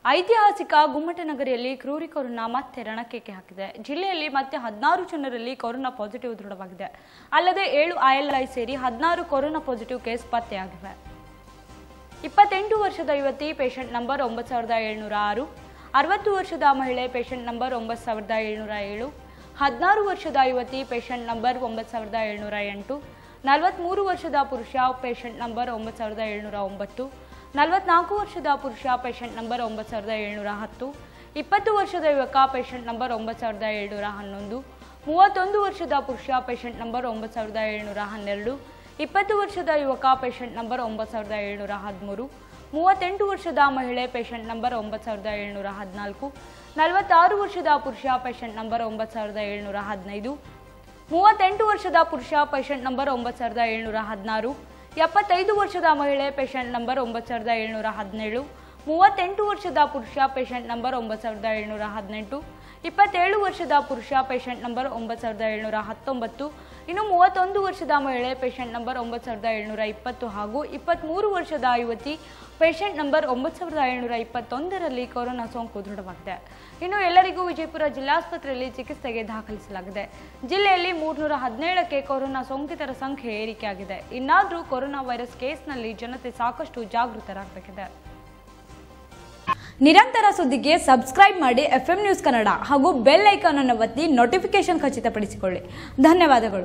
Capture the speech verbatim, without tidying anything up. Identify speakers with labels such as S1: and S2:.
S1: ಐತಿಹಾಸಿಕ ಗುಮ್ಮಟನಗರಿಯಲ್ಲಿ ಕ್ರೂರಿ ಕೊರೋನಾ ಮತ್ತೆ ರಣಕೇಕೆ ಹಾಕಿದೆ. ಜಿಲ್ಲೆಯಲ್ಲಿ ಮತ್ತೆ ಹದಿನಾರು ಜನರಲ್ಲಿ ಕೊರೋನಾ ಪಾಸಿಟಿವ್ ದೃಢವಾಗಿದೆ. ಅಲ್ಲದೆ ಏಳು ಐಎಲ್ಐ ಸೇರಿ ಹದಿನಾರು ಕೊರೋನಾ ಪಾಸಿಟಿವ್ ಕೇಸ್ ಪತ್ತೆಯಾಗಿವೆ. ಇಪ್ಪತ್ತೆಂಟು ವರ್ಷದ ಯುವತಿ ಪೇಷಂಟ್ ನಂಬರ್ ಒಂಬತ್ತು ಸಾವಿರದ ಏಳ್ನೂರ ಆರು, ಅರವತ್ತು ವರ್ಷದ ಮಹಿಳೆ ಪೇಷಂಟ್ ನಂಬರ್ ಒಂಬತ್ತು ಸಾವಿರದ ಏಳ್ನೂರ ಏಳು, ಹದಿನಾರು ವರ್ಷದ ಯುವತಿ ಪೇಷಂಟ್ ನಂಬರ್ ಒಂಬತ್ತು ಸಾವಿರದ ಏಳ್ನೂರ ಎಂಟು, ನಲವತ್ಮೂರು ವರ್ಷದ ಪುರುಷ ಪೇಷಂಟ್ ನಂಬರ್ ಒಂಬತ್ತು ಸಾವಿರದ ಏಳ್ನೂರ ಒಂಬತ್ತು, ನಲವತ್ನಾಲ್ಕು ವರ್ಷದ ಪುರುಷ ಪೇಷಂಟ್ ನಂಬರ್ ಒಂಬತ್ತು ಸಾವಿರದ ಏಳ್ನೂರ ಹತ್ತು, ಇಪ್ಪತ್ತು ವರ್ಷದ ಯುವಕ ಪೇಷಂಟ್ ನಂಬರ್ ಒಂಬತ್ತು ಸಾವಿರದ ಏಳ್ನೂರ ಹನ್ನೊಂದು, ಮೂವತ್ತೊಂದು ವರ್ಷದ ಪುರುಷ ಪೇಷಂಟ್ ನಂಬರ್ ಒಂಬತ್ತು ಸಾವಿರದ ಏಳ್ನೂರ ಹನ್ನೆರಡು, ಇಪ್ಪತ್ತು ವರ್ಷದ ಯುವಕ ಪೇಷಂಟ್ ನಂಬರ್ ಒಂಬತ್ತು ಸಾವಿರದ ಏಳ್ನೂರ ಹದಿಮೂರು, ಮೂವತ್ತೆಂಟು ವರ್ಷದ ಮಹಿಳೆ ಪೇಷಂಟ್ ನಂಬರ್ ಒಂಬತ್ತು ಸಾವಿರದ ಏಳ್ನೂರ ಹದಿನಾಲ್ಕು, ನಲವತ್ತಾರು ವರ್ಷದ ಪುರುಷ ಪೇಷಂಟ್ ನಂಬರ್ ಒಂಬತ್ತು ಸಾವಿರದ ಏಳ್ನೂರ ಹದಿನೈದು, ಮೂವತ್ತೆಂಟು ವರ್ಷದ ಪುರುಷ ಪೇಷಂಟ್ ನಂಬರ್ ಒಂಬತ್ತು ಸಾವಿರದ ಏಳ್ನೂರ ಹದಿನಾರು, ಎಪ್ಪತ್ತೈದು ವರ್ಷದ ಮಹಿಳೆ ಪೇಷಂಟ್ ನಂಬರ್ ಒಂಬತ್ತು ಸಾವಿರದ ಏಳ್ನೂರ ಹದಿನೇಳು, ಮೂವತ್ತೆಂಟು ವರ್ಷದ ಪುರುಷ ಪೇಷಂಟ್ ನಂಬರ್ ಒಂಬತ್ತು ಸಾವಿರದ ಏಳ್ನೂರ ಹದಿನೆಂಟು, ಇಪ್ಪತ್ತೇಳು ವರ್ಷದ ಪುರುಷ ಪೇಷಂಟ್ ನಂಬರ್ ಒಂಬತ್ತು ಸಾವಿರದ ಏಳ್ನೂರ ಹತ್ತೊಂಬತ್ತು, ಇನ್ನು ಮೂವತ್ತೊಂದು ವರ್ಷದ ಮಹಿಳೆ ಪೇಷಂಟ್ ನಂಬರ್ ಒಂಬತ್ತು ಸಾವಿರದ ಏಳ್ನೂರ ಇಪ್ಪತ್ತು ಹಾಗೂ ಇಪ್ಪತ್ತ್ಮೂರು ವರ್ಷದ ಯುವತಿ ಪೇಷಂಟ್ ನಂಬರ್ ಒಂಬತ್ತು ಸಾವಿರದ ಏಳ್ನೂರ ಇಪ್ಪತ್ತೊಂದರಲ್ಲಿ ಕೊರೋನಾ ಸೋಂಕು ದೃಢವಾಗಿದೆ. ಇನ್ನು ಎಲ್ಲರಿಗೂ ವಿಜಯಪುರ ಜಿಲ್ಲಾಸ್ಪತ್ರೆಯಲ್ಲಿ ಚಿಕಿತ್ಸೆಗೆ ದಾಖಲಿಸಲಾಗಿದೆ. ಜಿಲ್ಲೆಯಲ್ಲಿ ಮೂರ್ನೂರ ಹದಿನೇಳಕ್ಕೆ ಕೊರೋನಾ ಸೋಂಕಿತರ ಸಂಖ್ಯೆ ಏರಿಕೆಯಾಗಿದೆ. ಇನ್ನಾದರೂ ಕೊರೋನಾ ವೈರಸ್ ಕೇಸ್ನಲ್ಲಿ ಜನತೆ ಸಾಕಷ್ಟು ಜಾಗೃತರಾಗಬೇಕಿದೆ. ನಿರಂತರ ಸುದ್ದಿಗೆ ಸಬ್ಸ್ಕ್ರೈಬ್ ಮಾಡಿ ಎಫ್ ಎಂ ನ್ಯೂಸ್ ಕನ್ನಡ ಹಾಗೂ ಬೆಲ್ ಐಕಾನ್ ಅನ್ನು ಒತ್ತಿ ನೋಟಿಫಿಕೇಶನ್ ಖಚಿತಪಡಿಸಿಕೊಳ್ಳಿ. ಧನ್ಯವಾದಗಳು.